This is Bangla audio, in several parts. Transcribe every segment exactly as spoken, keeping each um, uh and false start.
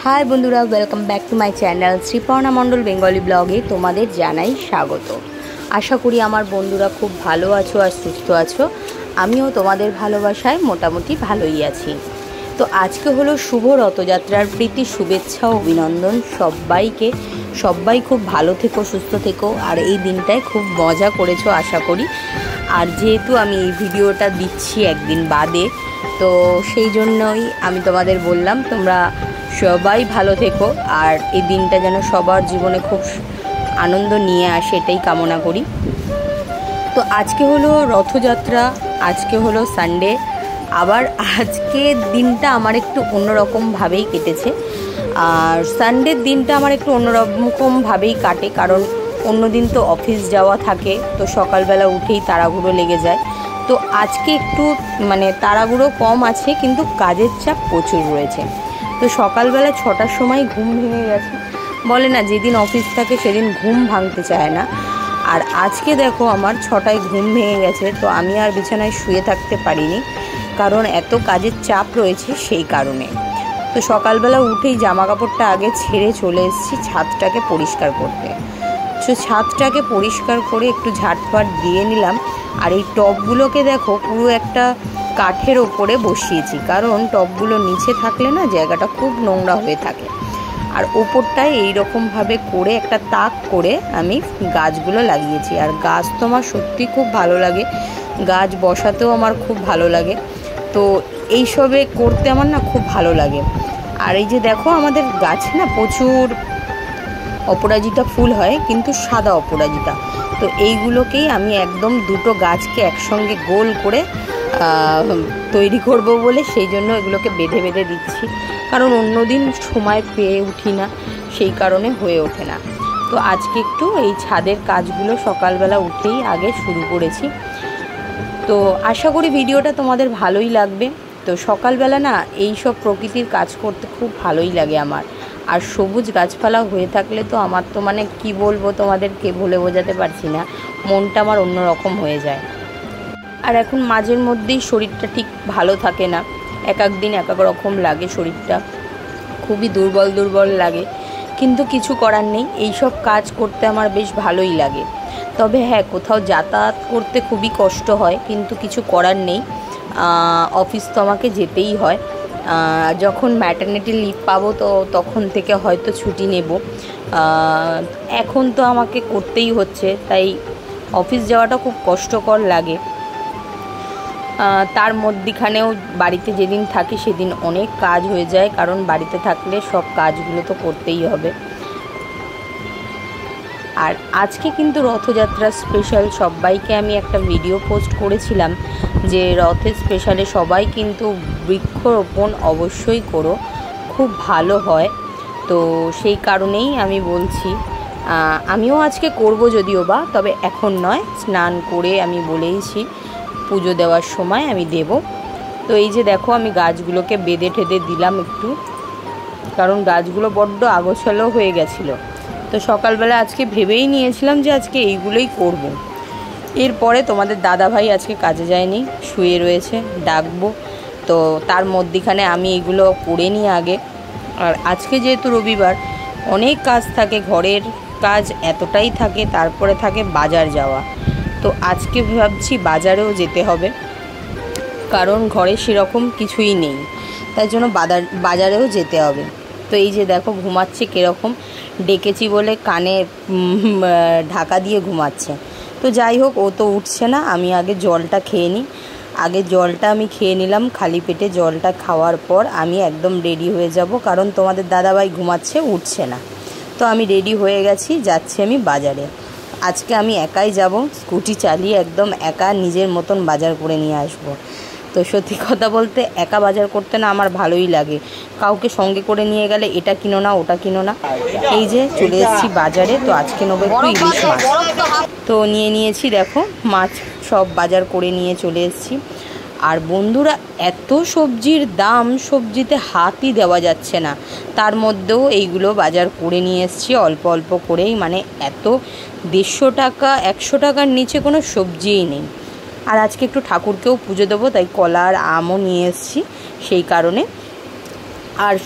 हाय बंधुरा welcome back to my channel Sriparna Mandal Bengali ब्लगे तुम्हारे जानाई स्वागत। आशा करी आमार बंधुरा खूब भालो आछो और सुस्थ आछो। आमिओ तोमादेर भालोबासाय मोटामुटी भालोई आछि। तो आज के हलो शुभ रथयात्रार प्रीति शुभेच्छा और अभिनंदन सबाइके। सबाई खूब भालो थेको सुस्थ थेको और এই দিনটায় खूब मजा करेছো आशा करी। और जेहेतु आमी এই ভিডিওটা দিচ্ছি একদিন বাদে, তো সেই জন্যই আমি তোমাদের বললাম তোমরা সবাই ভালো থেকো আর এই দিনটা যেন সবার জীবনে খুব আনন্দ নিয়ে আসে এটাই কামনা করি। তো আজকে হলো রথযাত্রা, আজকে হলো সানডে। আবার আজকের দিনটা আমার একটু অন্যরকমভাবেই কেটেছে। আর সানডের দিনটা আমার একটু অন্যরকমভাবেই কাটে, কারণ অন্য দিন তো অফিস যাওয়া থাকে, তো সকালবেলা উঠেই তাড়াহুড়ো লেগে যায়। তো আজকে একটু মানে তাড়াহুড়ো কম আছে, কিন্তু কাজের চাপ প্রচুর রয়েছে। তো সকালবেলা ছটার সময় ঘুম ভেঙে গেছে। বলে না যেদিন অফিস থাকে সেদিন ঘুম ভাঙতে চায় না। আর আজকে দেখো আমার ছটায় ঘুম ভেঙে গেছে। তো আমি আর বিছানায় শুয়ে থাকতে পারিনি, কারণ এত কাজের চাপ রয়েছে সেই কারণে। তো সকালবেলা উঠেই জামা কাপড়টা আগে ছেড়ে চলে এসেছি ছাদটাকে পরিষ্কার করতে। তো ছাদটাকে পরিষ্কার করে একটু ঝাড়ফাট দিয়ে নিলাম। আর এই টবগুলোকে দেখো পুরো একটা কাঠের ওপরে বসিয়েছি, কারণ টবগুলো নিচে থাকলে না জায়গাটা খুব নোংরা হয়ে থাকে। আর ওপরটায় এইরকমভাবে করে একটা তাক করে আমি গাছগুলো লাগিয়েছি। আর গাছ তো আমার সত্যি খুব ভালো লাগে, গাছ বসাতেও আমার খুব ভালো লাগে। তো এইসবে করতে আমার না খুব ভালো লাগে। আর এই যে দেখো আমাদের গাছে না প্রচুর অপরাজিতা ফুল হয়, কিন্তু সাদা অপরাজিতা। তো এইগুলোকেই আমি একদম দুটো গাছকে একসঙ্গে গোল করে তৈরি করব বলে সেই জন্য এগুলোকে বেঁধে বেঁধে দিচ্ছি, কারণ অন্য দিন সময় পেয়ে উঠি না, সেই কারণে হয়ে ওঠে না। তো আজকে একটু এই ছাদের কাজগুলো সকালবেলা উঠেই আগে শুরু করেছি। তো আশা করি ভিডিওটা তোমাদের ভালোই লাগবে। তো সকালবেলা না এই সব প্রকৃতির কাজ করতে খুব ভালোই লাগে আমার। আর সবুজ গাছপালা হয়ে থাকলে তো আমার তো মানে কি বলবো তোমাদেরকে বলে বোঝাতে পারছি না, মনটা আমার অন্যরকম হয়ে যায়। আর এখন মাঝের মধ্যেই শরীরটা ঠিক ভালো থাকে না, এক এক দিন এক এক রকম লাগে, শরীরটা খুবই দুর্বল দুর্বল লাগে। কিন্তু কিছু করার নেই, এই সব কাজ করতে আমার বেশ ভালোই লাগে। তবে হ্যাঁ, কোথাও যাতায়াত করতে খুবই কষ্ট হয়, কিন্তু কিছু করার নেই, অফিস তো আমাকে যেতেই হয়। যখন ম্যাটারনিটি লিভ পাবো তো তখন থেকে হয়তো ছুটি নেব। এখন তো আমাকে করতেই হচ্ছে, তাই অফিস যাওয়াটা খুব কষ্টকর লাগে। তার মধ্যখানেও বাড়িতে যেদিন থাকি সেদিন অনেক কাজ হয়ে যায়, কারণ বাড়িতে থাকলে সব কাজগুলো তো করতেই হবে। আর আজকে কিন্তু রথযাত্রা স্পেশাল সবাইকে আমি একটা ভিডিও পোস্ট করেছিলাম যে রথের স্পেশালে সবাই কিন্তু বৃক্ষরোপণ অবশ্যই করো, খুব ভালো হয়। তো সেই কারণেই আমি বলছি, আমিও আজকে করব যদিও বা, তবে এখন নয়, স্নান করে আমি বলেইছি পুজো দেওয়ার সময় আমি দেব। তো এই যে দেখো আমি গাছগুলোকে বেঁধে ঠেঁধে দিলাম একটু, কারণ গাছগুলো বড্ড আগোছালো হয়ে গেছিলো। তো সকালবেলা আজকে ভেবেই নিয়েছিলাম যে আজকে এইগুলোই করব। এরপরে তোমাদের দাদাভাই আজকে কাজে যায়নি, শুয়ে রয়েছে, ডাকবো। তো তার মধ্যখানে আমি এইগুলো করে নিই আগে। আর আজকে যেহেতু রবিবার অনেক কাজ থাকে, ঘরের কাজ এতটাই থাকে, তারপরে থাকে বাজার যাওয়া। তো আজকে ভাবছি বাজারেও যেতে হবে, কারণ ঘরে সেরকম কিছুই নেই, তাই জন্য বাজার বাজারেও যেতে হবে। তো এই যে দেখো ঘুমাচ্ছে কীরকম, ডেকেছি বলে কানে ঢাকা দিয়ে ঘুমাচ্ছে। তো যাই হোক, ও তো উঠছে না, আমি আগে জলটা খেয়ে নিই। আগে জলটা আমি খেয়ে নিলাম, খালি পেটে জলটা খাওয়ার পর আমি একদম রেডি হয়ে যাব, কারণ তোমাদের দাদাভাই ঘুমাচ্ছে, উঠছে না। তো আমি রেডি হয়ে গেছি, যাচ্ছি আমি বাজারে। আজকে আমি একাই যাব, স্কুটি চালিয়ে একদম একা নিজের মতন বাজার করে নিয়ে আসব। তো সত্যি কথা বলতে একা বাজার করতে না আমার ভালোই লাগে, কাউকে সঙ্গে করে নিয়ে গেলে এটা কিনো না ওটা কিনো না। এই যে চলে এসেছি বাজারে। তো আজকে নেবো একটু ইলিশ মাছ। তো নিয়ে নিয়েছি, দেখো মাছ সব বাজার করে নিয়ে চলে এসেছি। আর বন্ধুরা এত সবজির দাম, সবজিতে হাতই দেওয়া যাচ্ছে না, তার মধ্যেও এইগুলো বাজার করে নিয়ে এসেছি অল্প অল্প করেই, মানে এত দেড়শো টাকা একশো টাকার নিচে কোনো সবজিই নেই। আর আজকে একটু ঠাকুরকেও পুজো দেবো, তাই কলা আর আমও নিয়ে এসেছি সেই কারণে। আর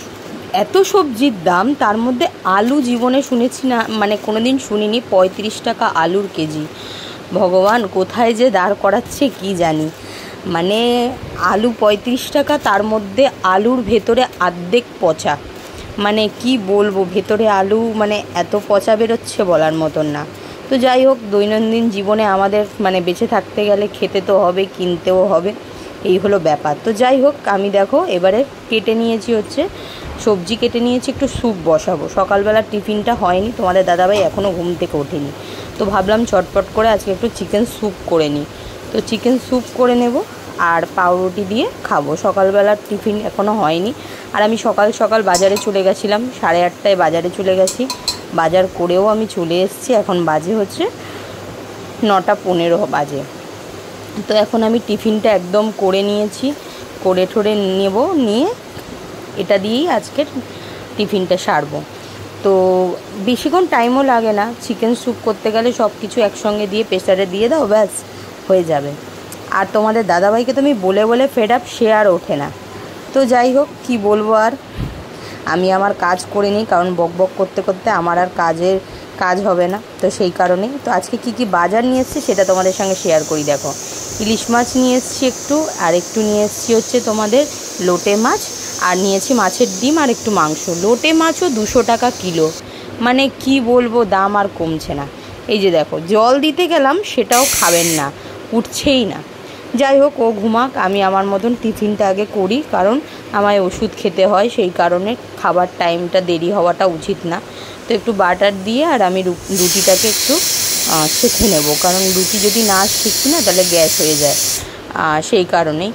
এত সবজির দাম, তার মধ্যে আলু জীবনে শুনেছি না, মানে কোনো দিন শুনিনি পঁয়ত্রিশ টাকা আলুর কেজি। ভগবান কোথায় যে দাঁড় করাচ্ছে কি জানি। মানে আলু পঁয়ত্রিশ টাকা, তার মধ্যে আলুর ভেতরে অর্ধেক পচা। মানে কি বলবো, ভেতরে আলু মানে এত পচা বেরোচ্ছে বলার মতন না। তো যাই হোক, দৈনন্দিন জীবনে আমাদের মানে বেঁচে থাকতে গেলে খেতে তো হবে, কিনতেও হবে, এই হলো ব্যাপার। তো যাই হোক, আমি দেখো এবারে কেটে নিয়েছি, হচ্ছে সবজি কেটে নিয়েছি, একটু স্যুপ বসাবো। সকালবেলার টিফিনটা হয়নি, তোমাদের দাদাভাই এখনও ঘুম থেকে ওঠেনি, তো ভাবলাম চটপট করে আজকে একটু চিকেন স্যুপ করে নিই। তো চিকেন স্যুপ করে নেব আর পাউরুটি দিয়ে খাবো। সকালবেলার টিফিন এখনও হয়নি, আর আমি সকাল সকাল বাজারে চলে গেছিলাম, সাড়ে আটটায় বাজারে চলে গেছি, বাজার করেও আমি চলে এসেছি। এখন বাজে হচ্ছে নটা পনেরো বাজে। তো এখন আমি টিফিনটা একদম করে নিয়েছি, করে ঠরে নেব, নিয়ে এটা দিয়েই আজকের টিফিনটা সারবো। তো বেশিক্ষণ টাইমও লাগে না, চিকেন স্যুপ করতে গেলে সব কিছু একসঙ্গে দিয়ে প্রেসারে দিয়ে দাও, ব্যাস হয়ে যাবে। আর তোমাদের দাদাভাইকে তুমি বলে বলে ফেড আপ, সে আর ওঠে না। তো যাই হোক, কি বলবো আর, আমি আমার কাজ করে নিই, কারণ বক বক করতে করতে আমার আর কাজের কাজ হবে না। তো সেই কারণেই তো আজকে কি কি বাজার নিয়ে এসেছি সেটা তোমাদের সঙ্গে শেয়ার করি। দেখো, ইলিশ মাছ নিয়ে এসেছি একটু, আর একটু নিয়ে এসেছি হচ্ছে তোমাদের লোটে মাছ, আর নিয়েছি মাছের ডিম আর একটু মাংস। লোটে মাছও দুশো টাকা কিলো, মানে কি বলবো, দাম আর কমছে না। এই যে দেখো, জল দিতে গেলাম সেটাও খাবেন না, উঠছেই না। যাই হোক, ও ঘুমাক, আমি আমার মতন টিফিনটা আগে করি, কারণ আমায় ওষুধ খেতে হয়, সেই কারণে খাবার টাইমটা দেরি হওয়াটা উচিত না। তো একটু বাটার দিয়ে আর আমি রুটিটাকে একটু শেখে নেব, কারণ রুটি যদি না শেখি না তাহলে গ্যাস হয়ে যায়, সেই কারণেই।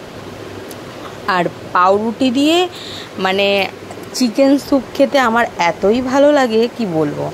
আর পাউরুটি দিয়ে মানে চিকেন স্যুপ খেতে আমার এতই ভালো লাগে, কি বলবো।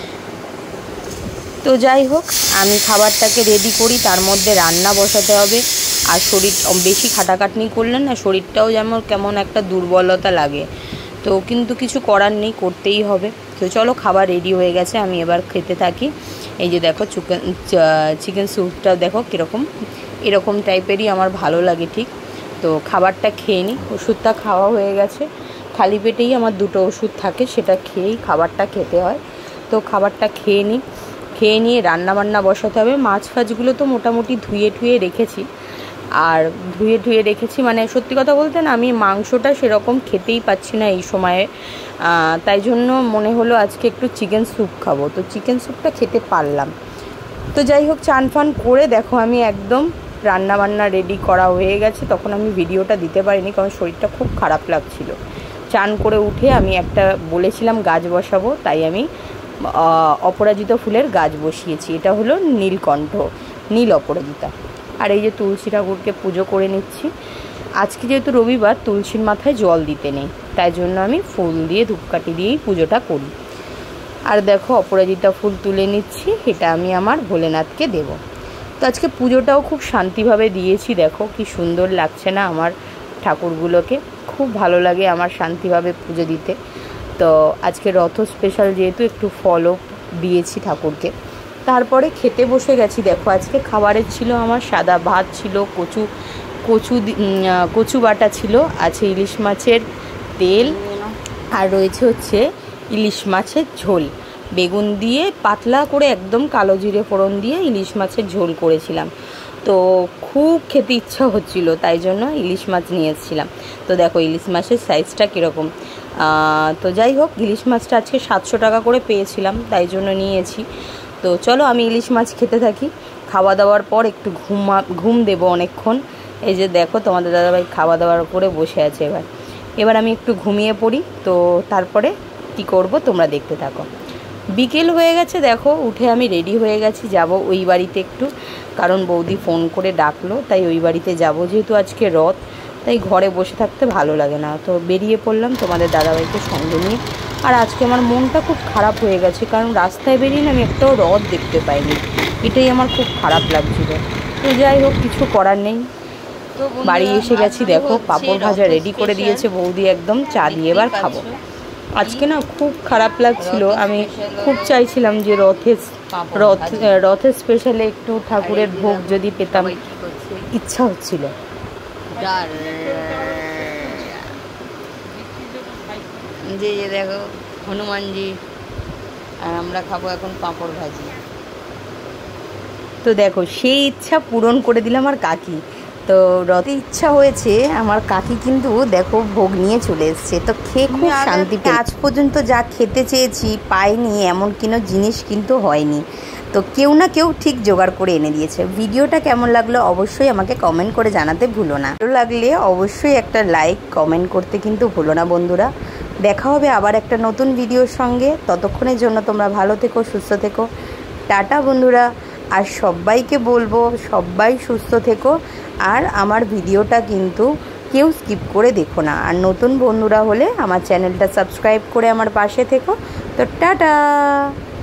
তো যাই হোক, আমি খাবারটাকে রেডি করি, তার মধ্যে রান্না বসাতে হবে। আর শরীর বেশি খাটাখাটনি করলে না শরীরটাও যেমন কেমন একটা দুর্বলতা লাগে, তো কিন্তু কিছু করার নেই, করতেই হবে। তো চলো, খাবার রেডি হয়ে গেছে, আমি এবার খেতে থাকি। এই যে দেখো, চিকেন চিকেন স্যুপটা দেখো কীরকম, এরকম টাইপেরই আমার ভালো লাগে ঠিক। তো খাবারটা খেয়ে নিই, ওষুধটা খাওয়া হয়ে গেছে, খালি পেটেই আমার দুটো ওষুধ থাকে, সেটা খেয়েই খাবারটা খেতে হয়। তো খাবারটা খেয়ে নিই, খেয়ে নিয়ে রান্নাবান্না বসাতে হবে। মাছ ফাছগুলো তো মোটামুটি ধুয়ে টুয়ে রেখেছি, আর ধুয়ে ধুয়ে রেখেছি মানে সত্যি কথা বলতে না, আমি মাংসটা সেরকম খেতেই পাচ্ছি না এই সময়ে, তাই জন্য মনে হলো আজকে একটু চিকেন স্যুপ খাবো। তো চিকেন স্যুপটা খেতে পারলাম। তো যাই হোক, চান ফান করে দেখো আমি একদম রান্নাবান্না রেডি করা হয়ে গেছে। তখন আমি ভিডিওটা দিতে পারিনি, কারণ শরীরটা খুব খারাপ লাগছিল। চান করে উঠে আমি একটা বলেছিলাম গাছ বসাবো, তাই আমি অপরাজিতা ফুলের গাছ বসিয়েছি। এটা হলো নীলকণ্ঠ, নীল অপরাজিতা। আর এই যে তুলসী ঠাকুরকে পুজো করে নিচ্ছি। আজকে যেহেতু রবিবার, তুলসীর মাথায় জল দিতে নেই, তাই জন্য আমি ফুল দিয়ে ধূপকাঠি দিয়েই পুজোটা করি। আর দেখো, অপরাজিতা ফুল তুলে নিচ্ছি, এটা আমি আমার ভোলেনাথকে দেব। তো আজকে পুজোটাও খুব শান্তিভাবে দিয়েছি, দেখো কি সুন্দর লাগছে না আমার ঠাকুরগুলোকে, খুব ভালো লাগে আমার শান্তিভাবে পুজো দিতে। তো আজকে রথ স্পেশাল যেহেতু, একটু ফলও দিয়েছি ঠাকুরকে। তারপরে খেতে বসে গেছি। দেখো, আজকে খাবারের ছিল আমার সাদা ভাত ছিল, কচু কচু কচু বাটা ছিল, আছে ইলিশ মাছের তেল, আর রয়েছে হচ্ছে ইলিশ মাছের ঝোল, বেগুন দিয়ে পাতলা করে একদম কালো জিরে ফোড়ন দিয়ে ইলিশ মাছের ঝোল করেছিলাম। তো খুব খেতে ইচ্ছা হচ্ছিল, তাই জন্য ইলিশ মাছ নিয়ে এসেছিলাম। তো দেখো ইলিশ মাছের সাইজটা কীরকম। তো যাই হোক, ইলিশ মাছটা আজকে সাতশো টাকা করে পেয়েছিলাম, তাই জন্য নিয়েছি। তো চলো, আমি ইলিশ মাছ খেতে থাকি। খাওয়া দাওয়ার পর একটু ঘুমা ঘুম দেবো অনেকক্ষণ। এই যে দেখো, তোমাদের দাদাভাই খাওয়া দাওয়ার করে বসে আছে। এবার এবার আমি একটু ঘুমিয়ে পড়ি। তো তারপরে কি করব তোমরা দেখতে থাকো। বিকেল হয়ে গেছে, দেখো উঠে আমি রেডি হয়ে গেছি, যাব ওই বাড়িতে একটু, কারণ বৌদি ফোন করে ডাকলো, তাই ওই বাড়িতে যাব। যেহেতু আজকে রথ, তাই ঘরে বসে থাকতে ভালো লাগে না। তো বেরিয়ে পড়লাম তোমাদের দাদাভাইকে সঙ্গে নিয়ে। আর আজকে আমার মনটা খুব খারাপ হয়ে গেছে, কারণ রাস্তায় বেরিয়ে না আমি একটাও রথ দেখতে পাইনি, এটাই আমার খুব খারাপ লাগছিল। তো যাই হোক, কিছু করার নেই। বাড়ি এসে গেছি, দেখো পাঁপড় ভাজা রেডি করে দিয়েছে বৌদি, একদম চা দিয়ে এবার খাবো। আজকে না খুব খারাপ লাগছিল, আমি খুব চাইছিলাম যে রথের রথ রথের স্পেশালে একটু ঠাকুরের ভোগ যদি পেতাম, ইচ্ছা হচ্ছিল। যে যে দেখো হনুমানজি, আর আমরা খাবো এখন পাঁপড় ভাজি। তো দেখো সেই ইচ্ছা পূরণ করে দিলাম আমার কাকি। তো রথে ইচ্ছা হয়েছে, আমার কাকি কিন্তু দেখো ভোগ নিয়ে চলে এসছে। তো খেয়ে খুব শান্তি পেয়ে, আজ পর্যন্ত যা খেতে চেয়েছি পাইনি এমন কোনো জিনিস কিন্তু হয়নি। তো কেউ না কেউ ঠিক জোগাড় করে এনে দিয়েছে। ভিডিওটা কেমন লাগলো অবশ্যই আমাকে কমেন্ট করে জানাতে ভুলো না। ভালো লাগলে অবশ্যই একটা লাইক কমেন্ট করতে কিন্তু ভুলো না বন্ধুরা। দেখা হবে আবার একটা নতুন ভিডিওর সঙ্গে। ততক্ষণের জন্য তোমরা ভালো থেকো, সুস্থ থেকো। টাটা বন্ধুরা। আর সবাইকে বলবো সবাই সুস্থ থেকো। আর আমার ভিডিওটা কিন্তু কেউ স্কিপ করে দেখো না। আর নতুন বন্ধুরা হলে আমার চ্যানেলটা সাবস্ক্রাইব করে আমার পাশে থেকো। তো টাটা।